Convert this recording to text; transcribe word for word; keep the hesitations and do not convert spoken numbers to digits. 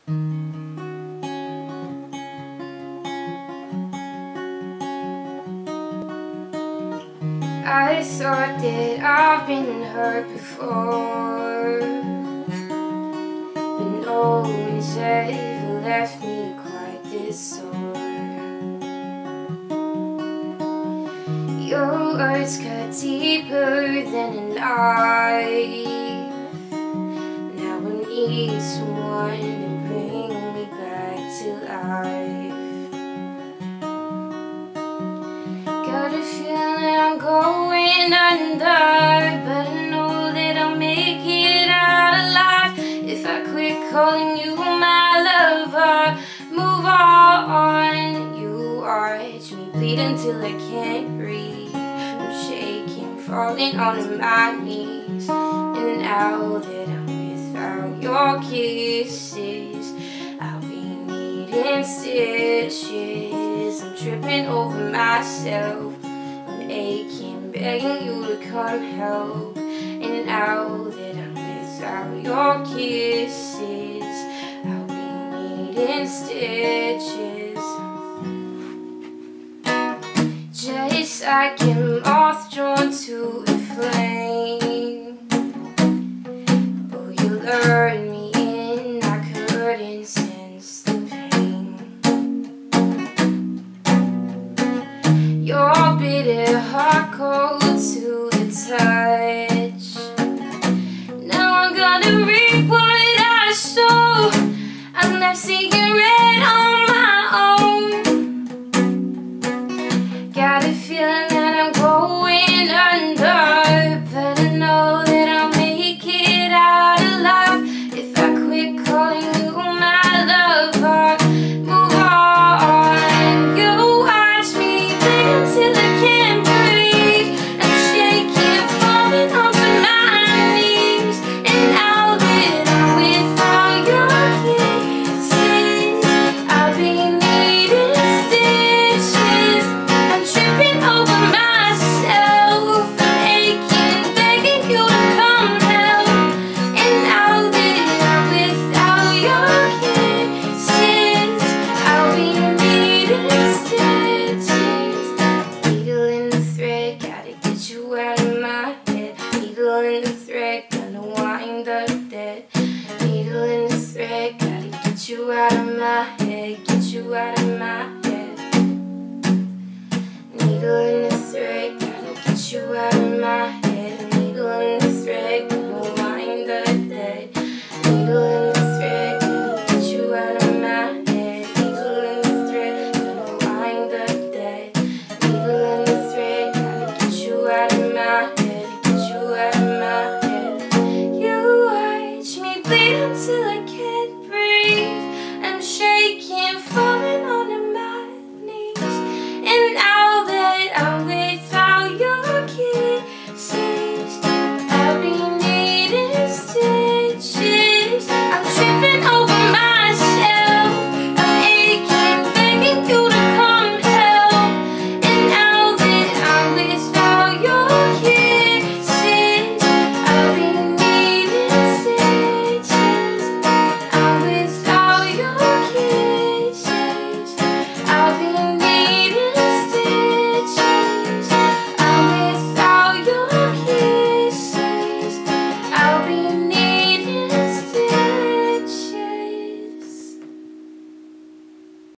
I thought that I've been hurt before, but no one's ever left me quite this sore. Your words cut deeper than a knife. Now I need someone to bring me back to life. Got a feeling I'm going under, but I know that I'll make it out alive if I quit calling you my lover. Move on, you watch me bleed until I can't breathe. I'm shaking, falling onto my knees, and now that I'm without your kisses, I'll be needing stitches. I'm tripping over myself, I'm aching, begging you to come help. And now that I'm without your kisses, I'll be needing stitches. Just like a moth drawn to a flame. Oh, you lured me in, I couldn't sense the pain. Your bitter heart cold to the touch. Now I'm gonna reap what I sow. I'm left seeing red on my own. Got a feeling that I'm going under, but I know that I'll make it out alive if I quit calling you my lover. Move on, you watch me bleed until I can't breathe. I'm shaking, falling onto my knees, and now that I'm without your kisses, I'll be needing stitches. I'm tripping over myself, I'm aching, begging you to come help. And now that I'm without your kisses, I'll be needing stitches. Needle in the thread, gotta get you out of my head. Needle in the thread, gonna wind up dead. Needle in the thread, gotta get you out of my head, get you out of my head. Needle in the thread, gotta get you out of my head.